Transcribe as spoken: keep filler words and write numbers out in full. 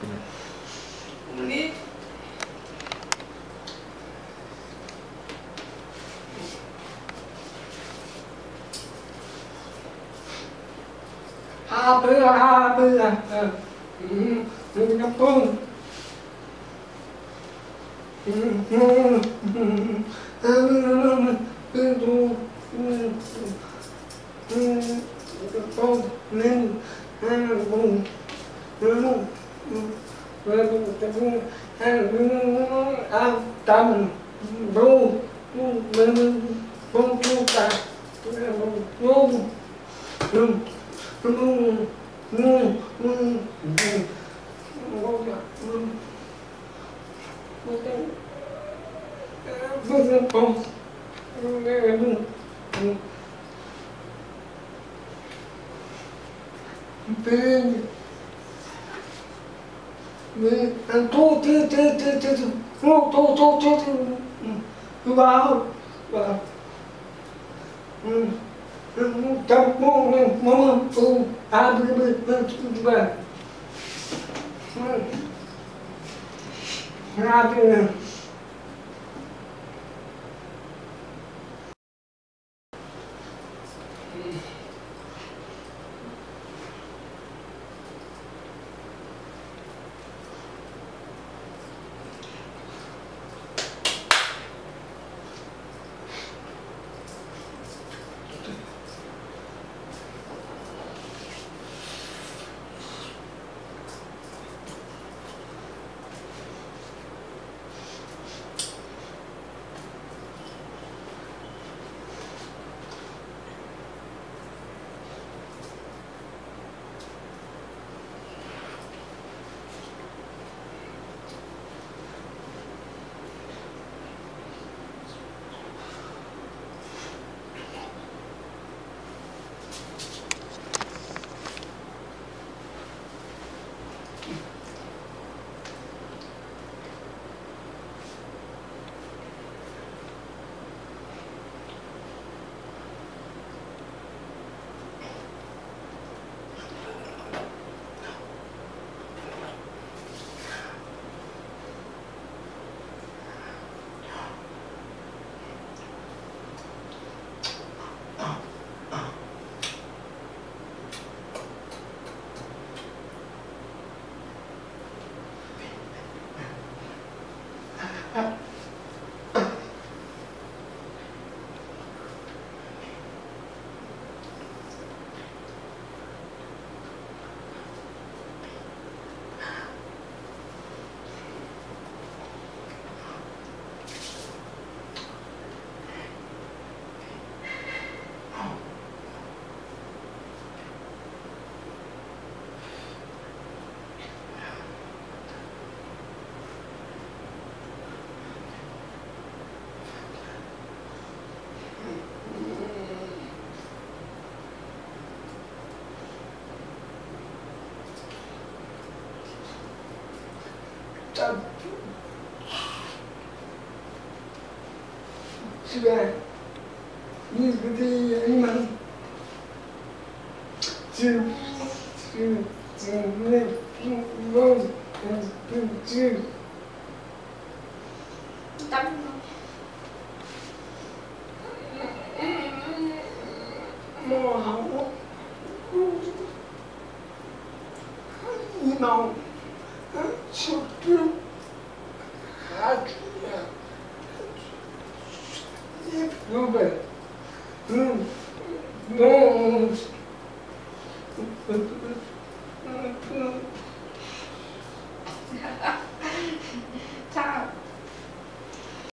Bonito. Abre, abre, abre. Hum, daqui a pouco. Hum, hum, hum. Abre, abre, abre. Hum, hum. Daqui a pouco. Hum, hum. Hum, hum. À, tâm ru mình không chú ta ru ru ru ru ru tu tu tu tu tu tu tu tu tu tu vào vào trong mông mông tu à bự bự bự bự ra bự tiver livro de animais, se se se não se tá morra e não subiu Uber, hum, bons, Ha ha.